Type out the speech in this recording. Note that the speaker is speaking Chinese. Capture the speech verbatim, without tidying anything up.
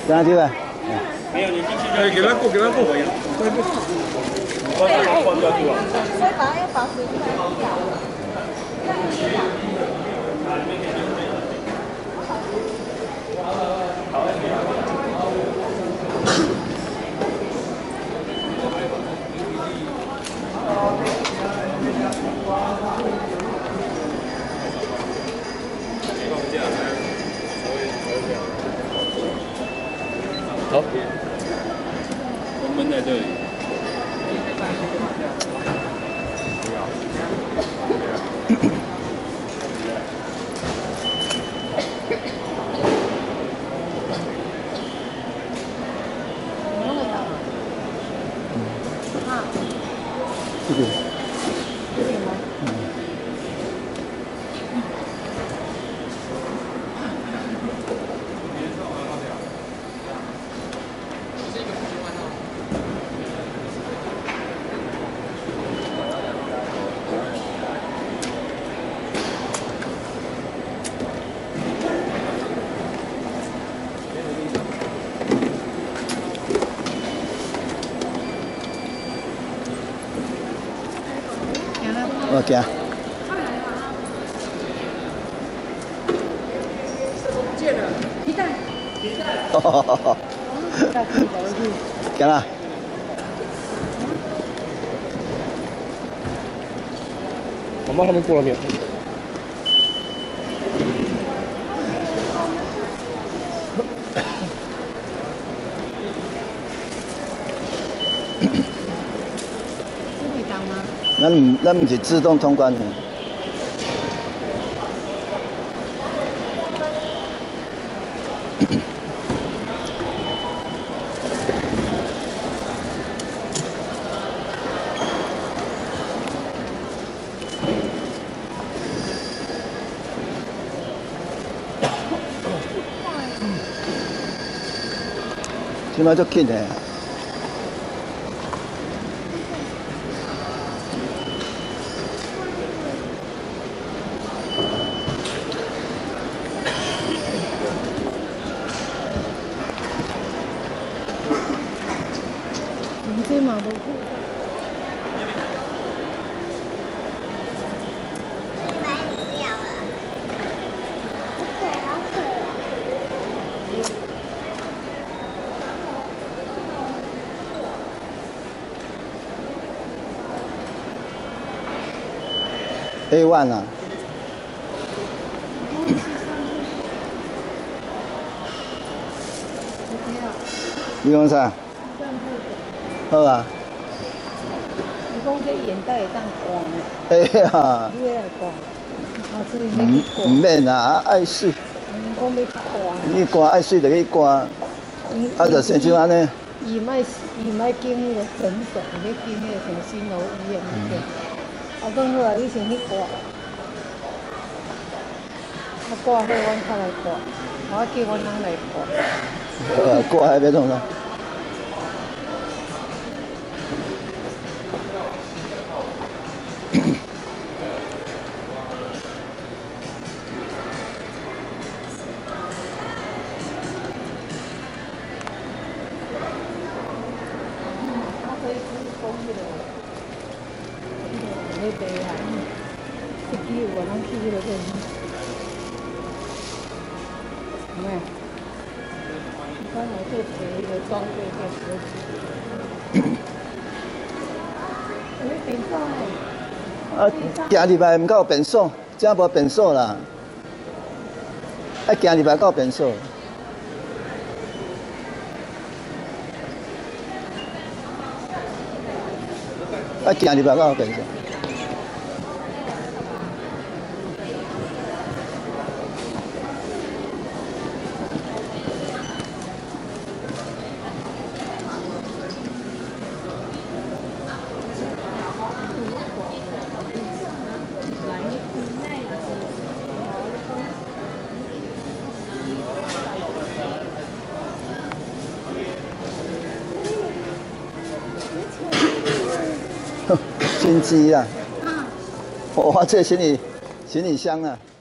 哪丢啊？ 没有，你进去就给他过，给他过。我再放掉去啊。 所以把它要保持一下。 好，我们在这里。 这个。我行。 借了皮带。皮带。哈哈哈哈。 行啦。 妈妈他们过了没有？ 咱唔，咱唔是自动通关的。即摆足紧的。 这嘛都不。 A one 啊。你讲啥？好啊。 你讲这眼袋会当刮呢？ 哎呀。 你来刮，啊，所以唔唔免啊，爱水。 我要刮。 你刮爱水就去刮，啊就先像安尼。 伊莫伊莫经迄个诊所，伊要经迄个什么新楼医院那边。啊，讲好啊，你先去刮。啊，刮好，阮才来刮。我叫阮翁来刮。 呃，刮还要创啥？ 那边啊，这几我拢去迄个地方。有没有？你看我这鞋的装备在鞋子。有变数诶。 啊，行入来毋够变数，真无变数啦。啊，行入来够变数。啊，行入来够变数。心机啊！哇，这行李行李箱啊！